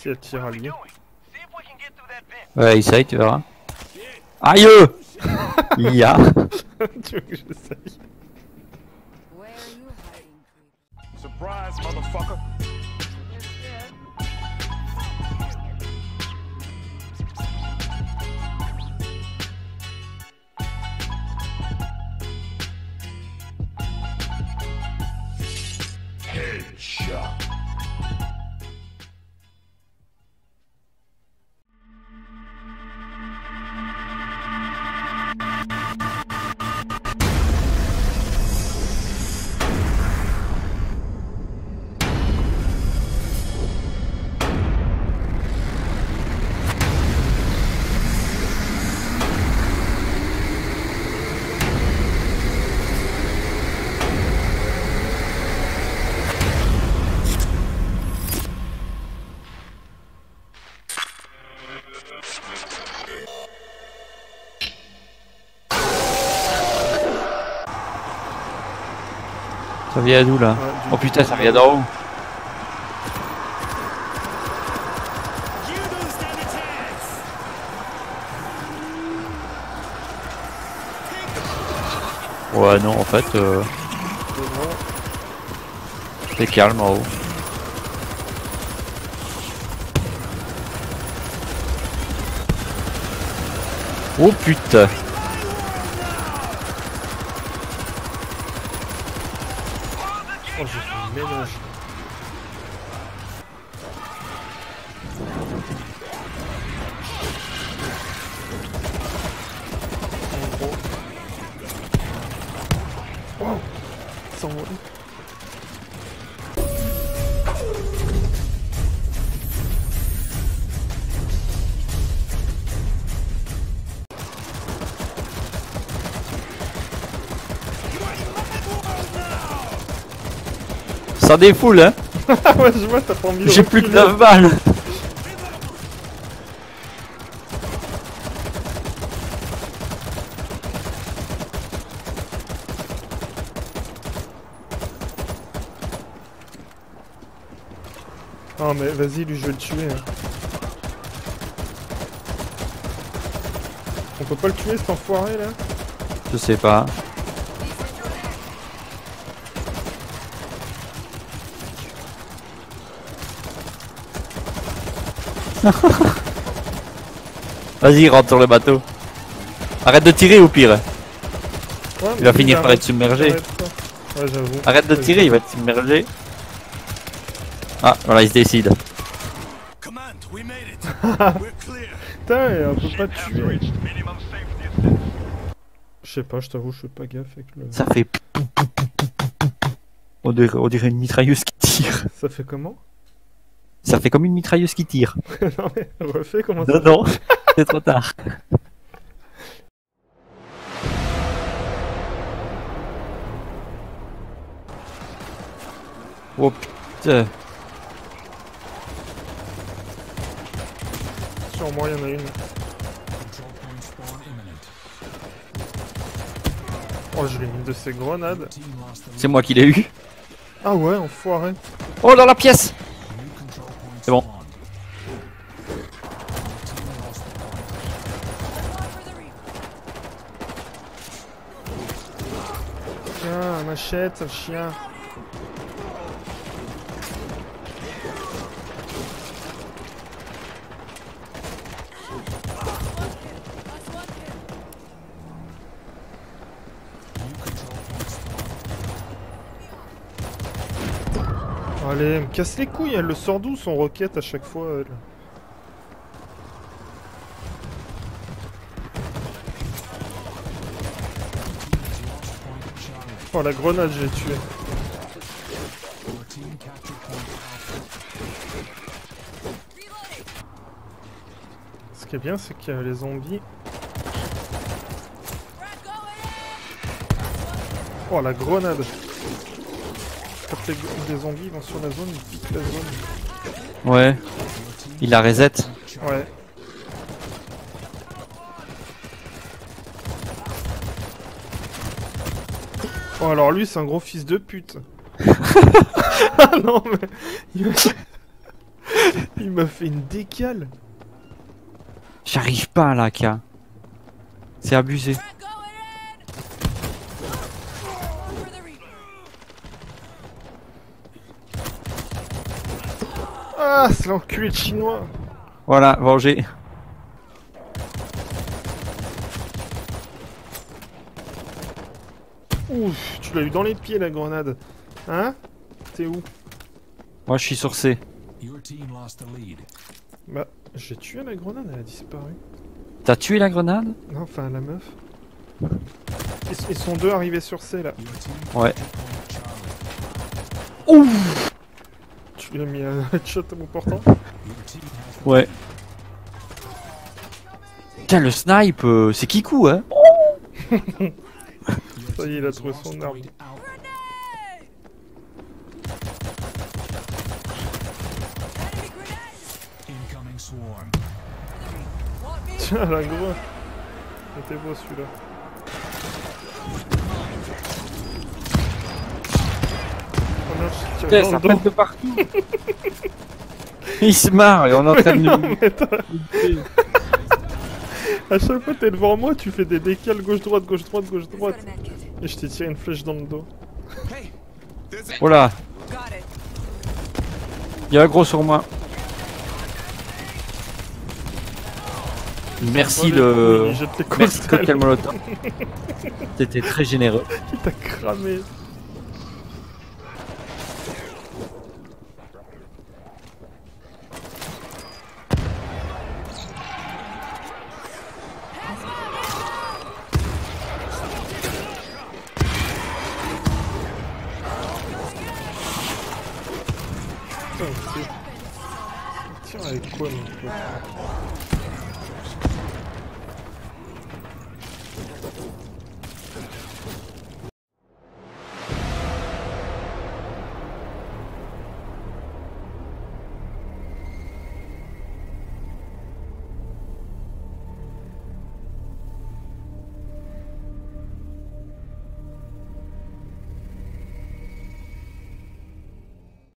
si elle tire à lui. Ouais, essaye, tu verras. Aïe. Ya. Tu veux que j'essaye? Surprise, motherfucker. Headshot. Ça vient d'où là? Oh putain, ça vient d'en haut. Ouais, non, en fait, c'est calme en haut. Oh putain. Oh, j'ai fait un ménage. En gros. Oh, ça envole. Ça défoule, hein. Ouais, je vois, t'as pas envie de J'ai plus que reculer. 9 balles. Ah mais vas-y, lui je vais le tuer. Hein. On peut pas le tuer cet enfoiré là? Je sais pas. Vas-y, rentre sur le bateau. Arrête de tirer au pire. Ouais, Il va mais finir par arrête- être submergé. arrête-toi. Ouais, j'avoue. Arrête de Vas-y. tirer, il va être submergé. Ah, voilà, il se décide. Command, we made it. We're clear. Putain, on peut pas te tuer. Je sais pas, je t'avoue, je fais pas gaffe avec le... Ça fait... On dirait une mitrailleuse qui tire. Ça fait comment? Ça fait comme une mitrailleuse qui tire. Non mais, refais comment Non, ça... non, c'est trop tard. Oh putain. Sur moi, il y en a une. Oh, je l'ai mis de ces grenades. C'est moi qui l'ai eu. Ah ouais, enfoiré. Oh, dans la pièce. C'est bon. Tiens, machette, sale chien. Allez, elle me casse les couilles, elle le sort d'où son roquette à chaque fois elle. Oh la grenade, j'ai tué. Ce qui est bien, c'est que les zombies... Oh la grenade! Quand les zombies vont sur la zone, ils piquent la zone. Ouais. Il la reset. Ouais. Oh alors lui c'est un gros fils de pute. Ah non mais... Il m'a fait une décale. J'arrive pas là, K. C'est abusé. Ah, c'est l'enculé de chinois. Voilà, vengé. Ouf, tu l'as eu dans les pieds la grenade. Hein? T'es où? Moi, je suis sur C. Your team lost the lead. Bah, j'ai tué la grenade, elle a disparu. T'as tué la grenade? Non, enfin la meuf. Ils sont deux arrivés sur C là. Your team Ouais. Charlie. Ouf. Tu lui as mis un headshot à mon portant? Your team has Ouais. Putain, le snipe, c'est Kikou, hein? Ça y est, il a trouvé son arme. Incoming swarm. Tiens, la gros. C'était beau celui-là. Oh merde, je tire Putain, dans ça le dos. pète de partout. Il se marre et on est en train de Non, nous... mais attends. À chaque fois que t'es devant moi, tu fais des décales gauche-droite, gauche-droite, gauche-droite. Et je t'ai tiré une flèche dans le dos. Hey, there's a Oh là. Il y a un gros sur moi. Merci Oh, les couilles, le... il jette les Merci cocktails. cocktail molotov. C'était très généreux. Il t'a cramé. Putain, c'est... Tiens, avec quoi, mon pote?